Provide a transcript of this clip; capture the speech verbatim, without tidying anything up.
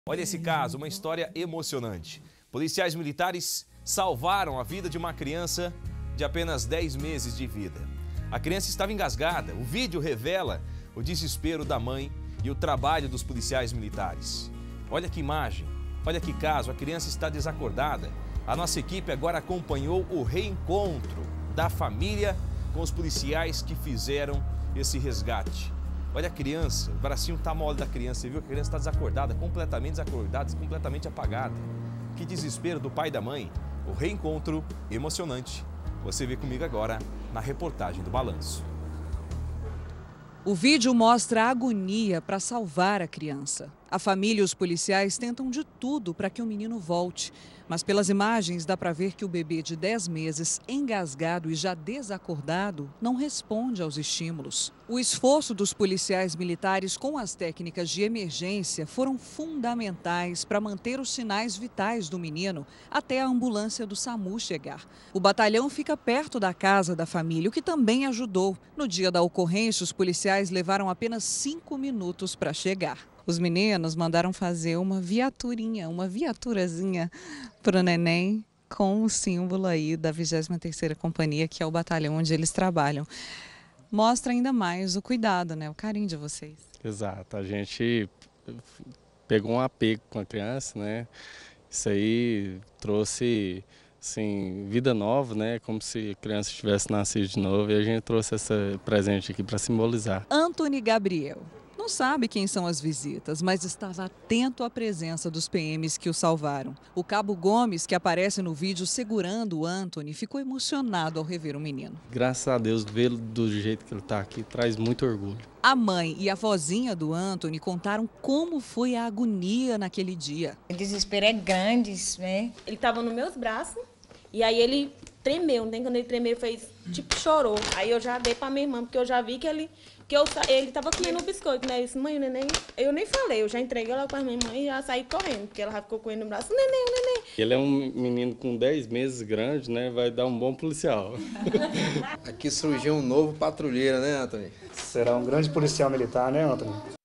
Olha esse caso, uma história emocionante. Policiais militares salvaram a vida de uma criança de apenas dez meses de vida. A criança estava engasgada. O vídeo revela o desespero da mãe e o trabalho dos policiais militares. Olha que imagem, olha que caso, a criança está desacordada. A nossa equipe agora acompanhou o reencontro da família com os policiais que fizeram esse resgate. Olha a criança, o bracinho tá mole da criança, você viu? A criança está desacordada, completamente desacordada, completamente apagada. Que desespero do pai e da mãe. O reencontro emocionante. Você vê comigo agora na reportagem do Balanço. O vídeo mostra a agonia para salvar a criança. A família e os policiais tentam de tudo para que o menino volte. Mas pelas imagens dá para ver que o bebê de dez meses, engasgado e já desacordado, não responde aos estímulos. O esforço dos policiais militares com as técnicas de emergência foram fundamentais para manter os sinais vitais do menino até a ambulância do SAMU chegar. O batalhão fica perto da casa da família, o que também ajudou. No dia da ocorrência, os policiais levaram apenas cinco minutos para chegar. Os meninos mandaram fazer uma viaturinha, uma viaturazinha para o neném com o símbolo aí da vigésima terceira Companhia, que é o batalhão onde eles trabalham. Mostra ainda mais o cuidado, né? O carinho de vocês. Exato, a gente pegou um apego com a criança, né? Isso aí trouxe assim, vida nova, né? Como se a criança tivesse nascido de novo, e a gente trouxe esse presente aqui para simbolizar. Anthony Gabriel não sabe quem são as visitas, mas estava atento à presença dos P Ms que o salvaram. O cabo Gomes, que aparece no vídeo segurando o Anthony, ficou emocionado ao rever o menino. Graças a Deus, vê-lo do jeito que ele está aqui traz muito orgulho. A mãe e a vozinha do Anthony contaram como foi a agonia naquele dia. O desespero é grande, né? Ele estava nos meus braços e aí ele tremeu, né? Quando ele tremeu, ele fez, tipo, chorou. Aí eu já dei pra minha irmã, porque eu já vi que ele... que eu, ele tava comendo um biscoito, né? Eu disse, mãe, o neném... Eu nem falei, eu já entreguei ela pra minha mãe e já saí correndo, porque ela já ficou com ele no braço. Neném, o neném. Ele é um menino com dez meses grande, né? Vai dar um bom policial. Aqui surgiu um novo patrulheiro, né, Anthony? Será um grande policial militar, né, Anthony?